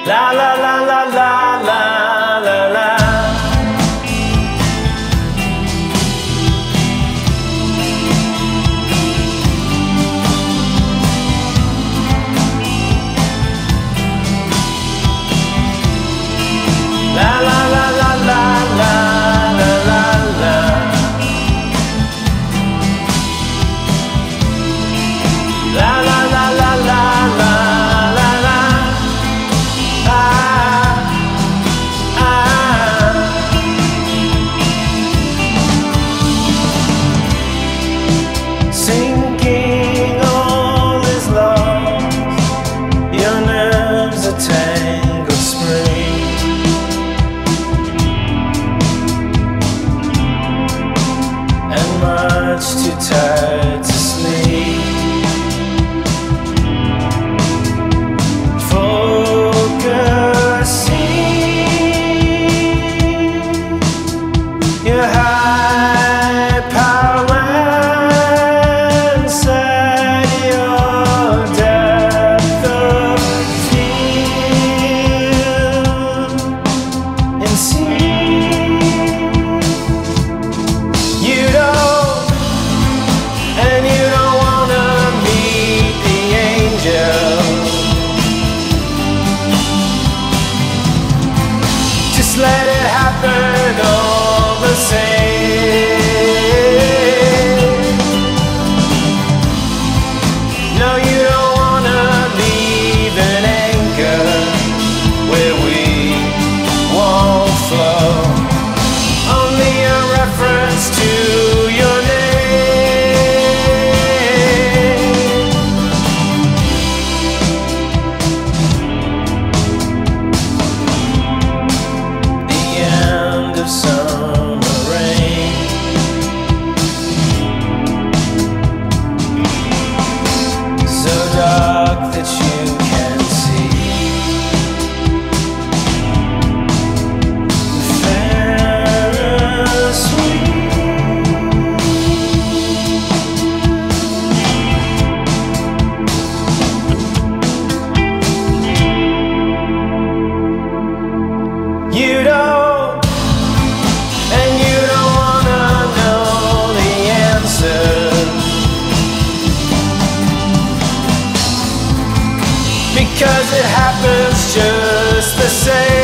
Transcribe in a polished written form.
La la la la la la la la. La la la la la la la la la. La la la la la la la la. Ah, ah. Sinking all is lost. Your nerves are tangled spring. Much too tired to sleep. Focusing your high power inside your depth of field and see. You don't, and you don't wanna meet the angel. Just let it happen all the same. No, you don't wanna leave an anchor where we won't flow. Only a reference to your name. The end of summer rain. So dark that you can't see. You don't, and you don't wanna know the answer. Because it happens just the same.